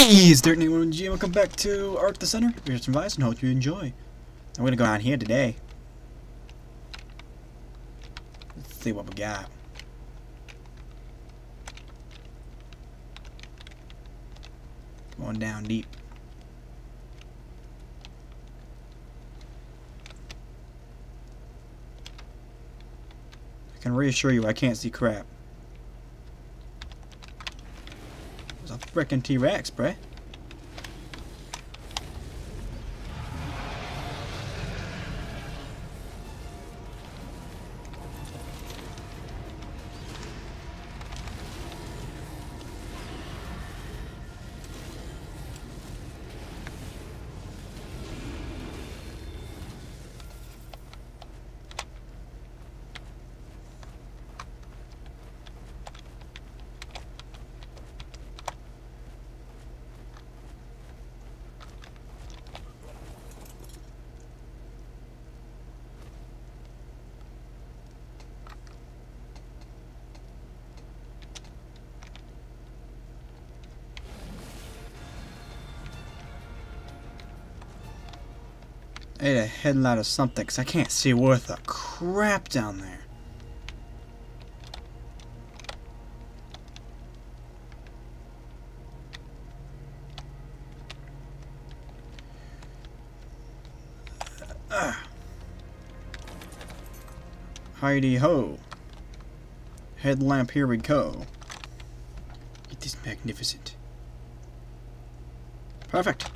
Hey, it's Dirt Nate G. Welcome back to Art the Center. Here's some advice and hope you enjoy. I'm gonna go out here today. Let's see what we got. Going down deep. I can reassure you I can't see crap. There's a frickin' T-Rex, bruh. I need a headlight or something, because I can't see worth a crap down there. Heidi ho. Headlamp, here we go. It is magnificent. Perfect.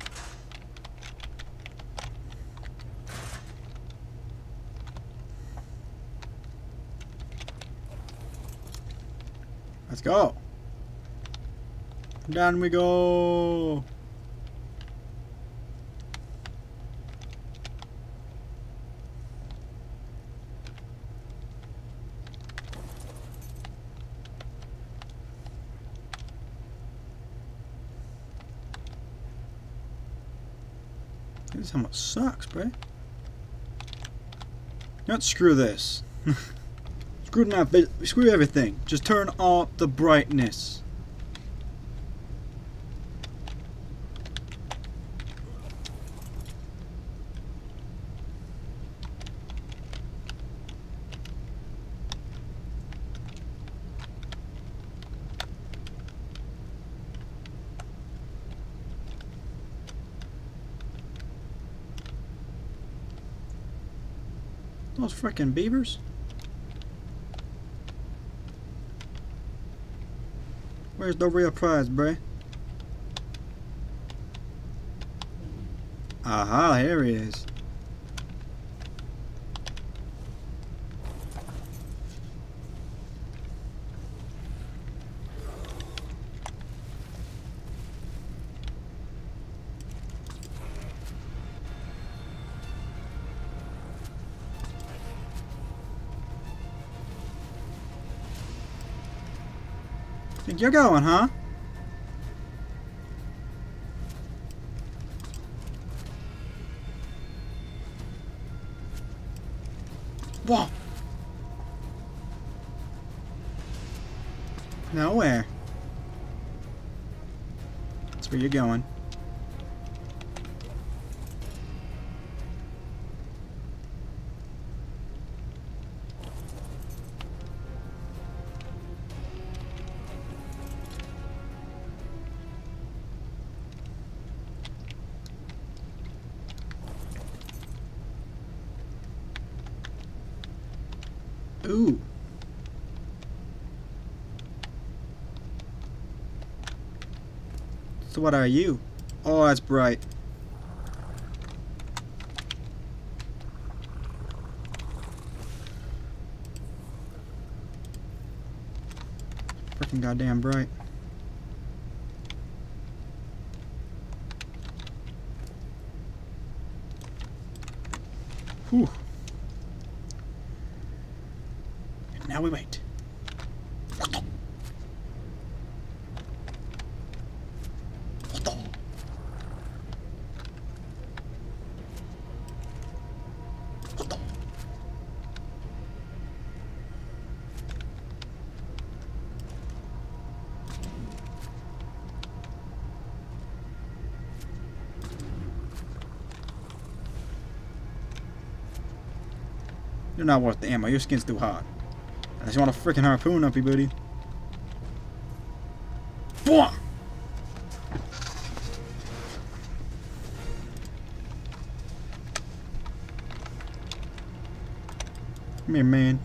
Let's go. Down we go. This is how much sucks, bro. Not screw this. Screw everything. Just turn off the brightness. Those frickin' beavers. Where's the real prize, bruh? Aha, here he is. Think you're going, huh? Whoa! Nowhere. That's where you're going. Ooh. So what are you? Oh, that's bright. Freaking goddamn bright. Whew. Now we wait. You're not worth the ammo. Your skin's too hot. Unless you want a freaking harpoon up you, buddy. Boom! Come here, man.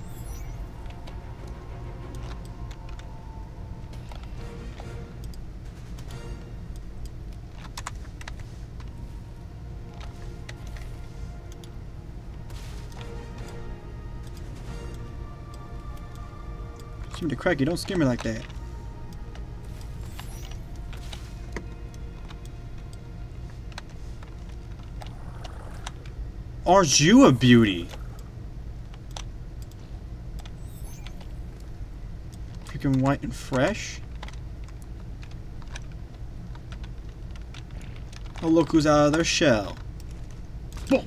Seem to crack you. Don't scare me like that. Aren't you a beauty? Freaking white and fresh. Oh, look who's out of their shell. Boom.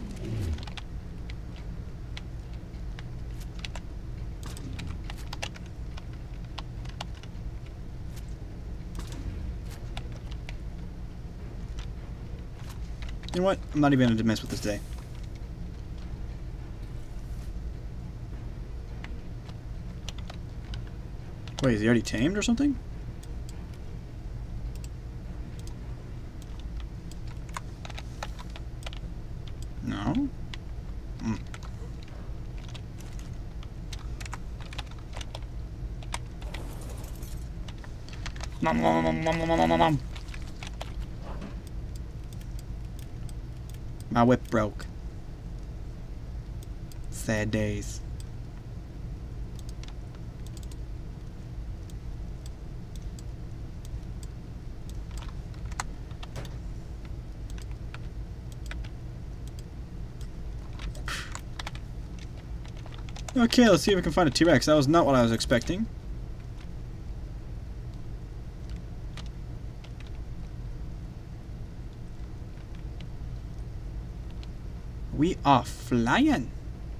You know what? I'm not even gonna mess with this day. Wait, is he already tamed or something? No? Mm. Nom, nom, nom, nom, nom, nom, nom, nom. My whip broke. Sad days. Okay, let's see if we can find a T-Rex. That was not what I was expecting. We are flying.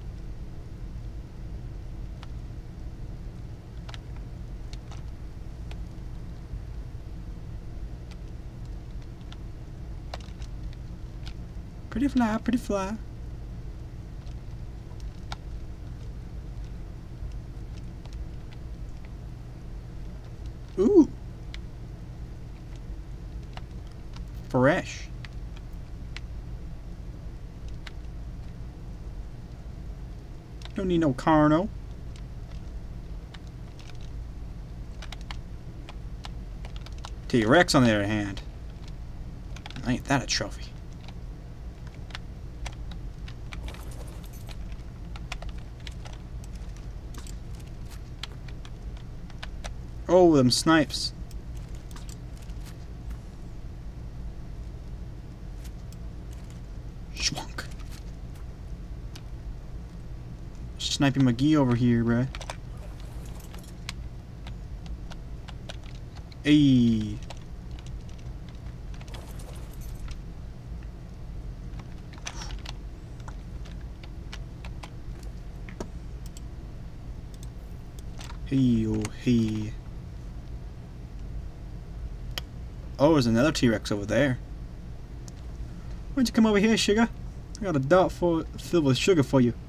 Pretty fly, pretty fly. Ooh. Fresh. Don't need no carno. T-Rex on the other hand. Ain't that a trophy? Oh, them snipes. Schwunk. Sniping McGee over here, bruh. Ayy. Hey, oh, hey. Oh, there's another T-Rex over there. Why don't you come over here, sugar? I got a dart filled with sugar for you.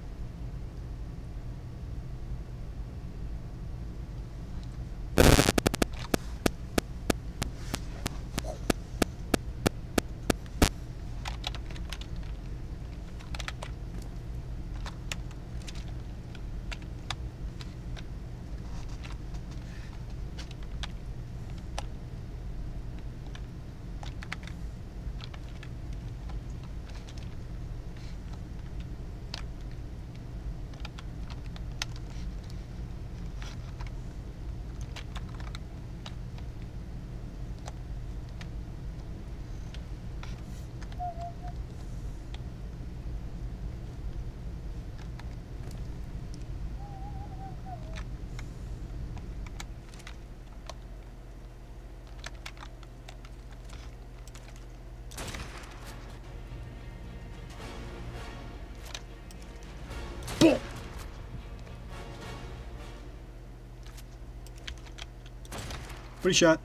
Boom! Pretty shot.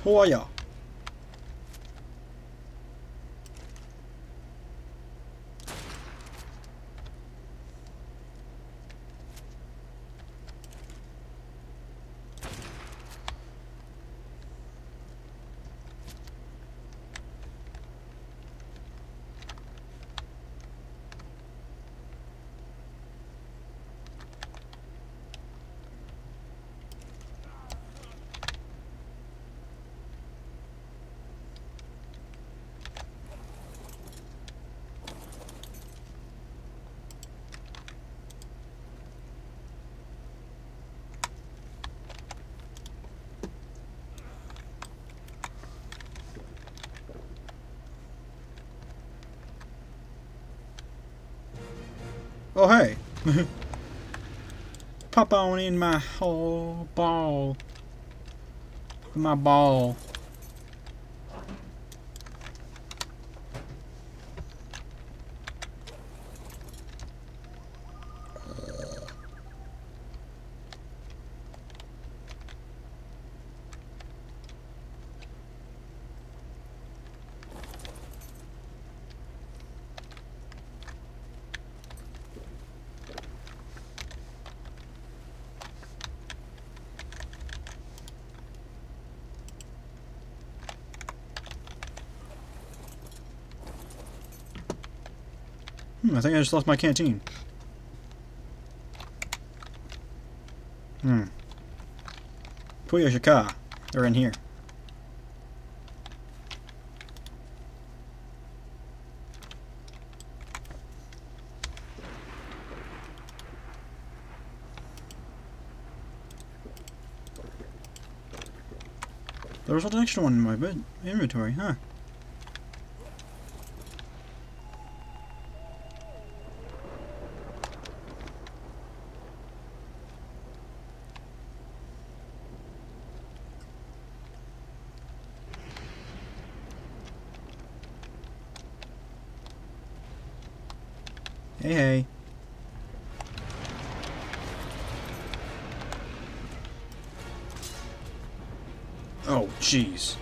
Who are ya? Oh hey. Pop on in my whole ball. My ball. I think I just lost my canteen. Puyo Shika. They're in here. There was an extra one in my inventory, huh? Hey, hey. Oh, jeez.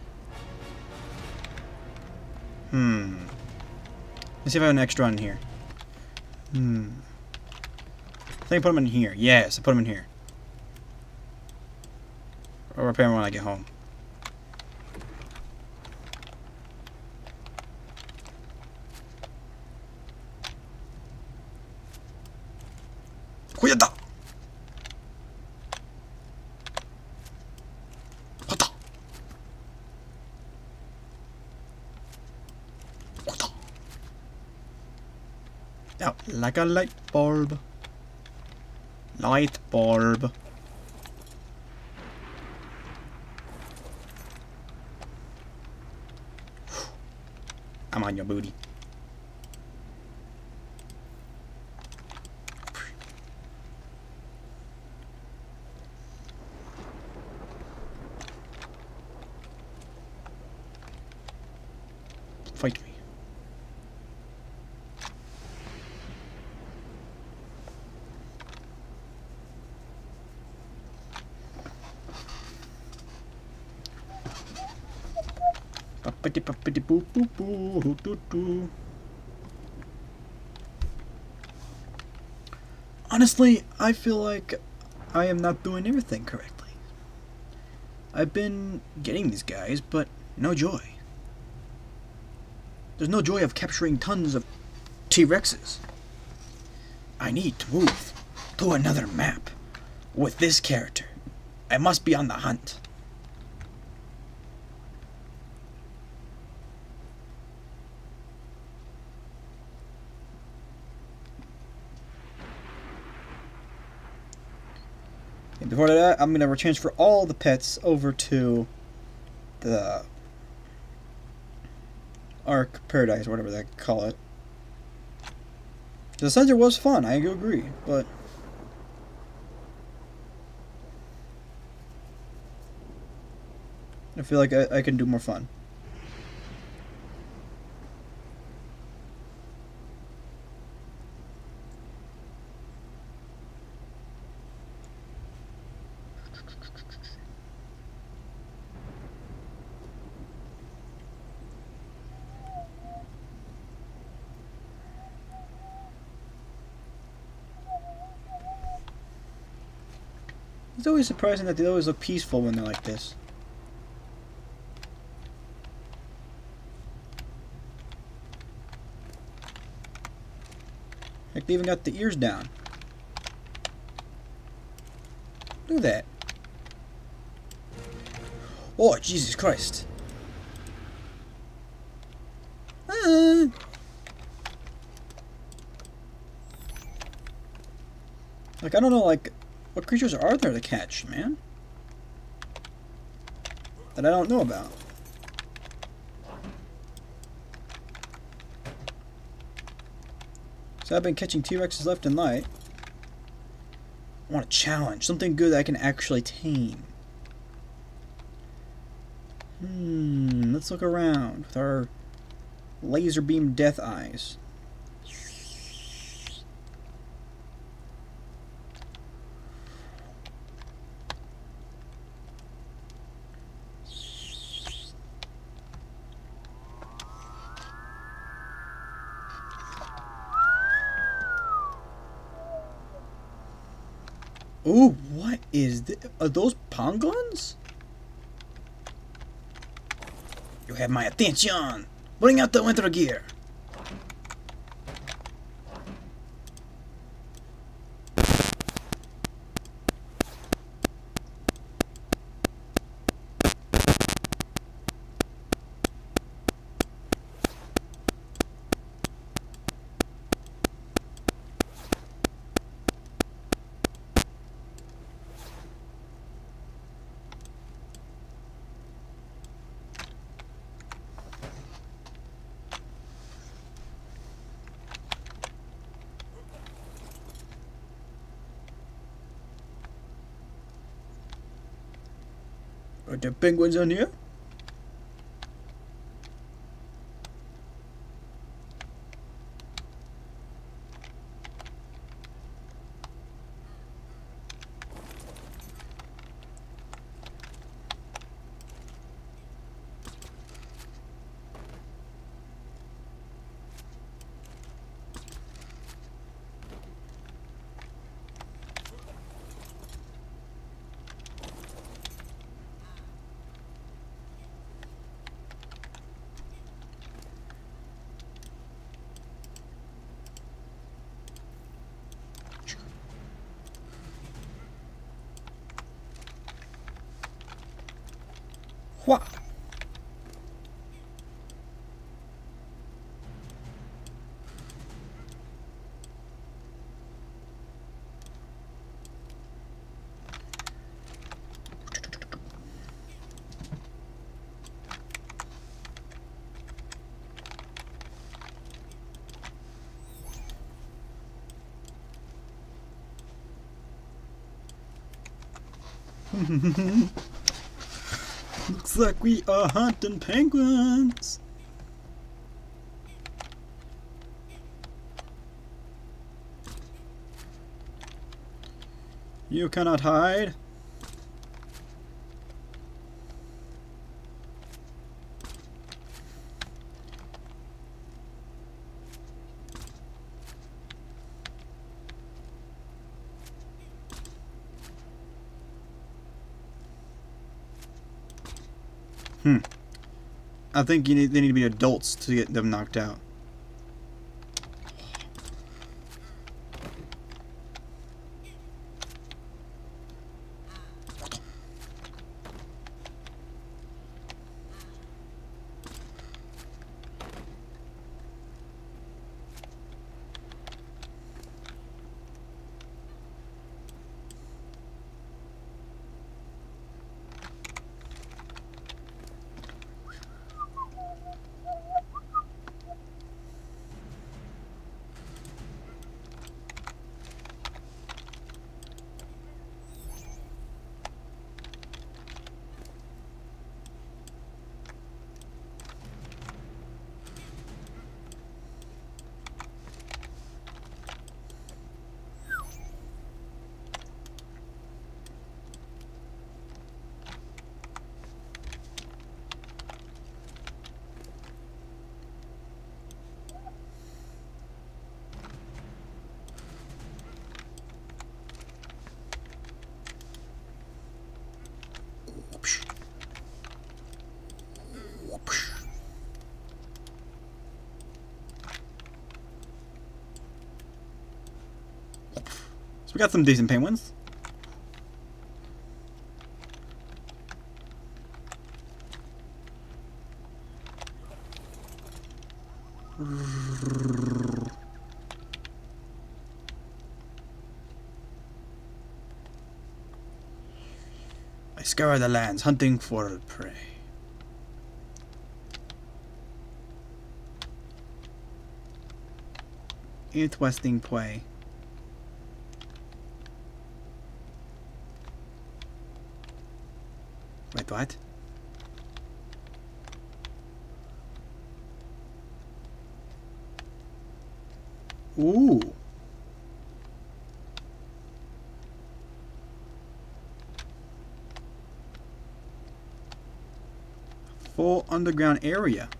Let's see if I have an extra in here. I think I put them in here. Yes, I put them in here. I'll repair them when I get home. Cuidado! Out like a light bulb. Light bulb. I'm on your booty. Fight me. Puppity puppity boo boo boo doo doo. Honestly, I feel like I am not doing everything correctly. I've been getting these guys, but no joy. There's no joy of capturing tons of T-Rexes. I need to move to another map with this character. I must be on the hunt. And before that, I'm going to transfer all the pets over to the Ark Paradise, or whatever they call it. The center was fun, I do agree, but I feel like I can do more fun. It's always surprising that they always look peaceful when they're like this. Heck, they even got the ears down. Look at that. Oh, Jesus Christ. Ah. Like, I don't know, like, what creatures are there to catch, man? That I don't know about. So I've been catching T-Rexes left and right. I want a challenge. Something good that I can actually tame. Let's look around with our laser beam death eyes. Ooh, what is this? Are those Pangos? You have my attention! Bring out the winter gear! Are there penguins on here? What? Looks like we are hunting penguins. You cannot hide. I think they need to be adults to get them knocked out. We got some decent penguins. I scour the lands, hunting for prey. Interesting prey. Wait, what? Ooh. Full underground area.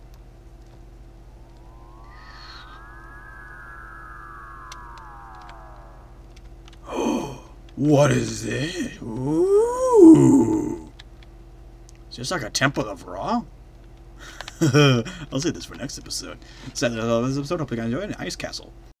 What is this? Ooh. Is this like a temple of Ra? I'll save this for next episode. So that's all this episode. Hope you guys enjoyed. Ice Castle.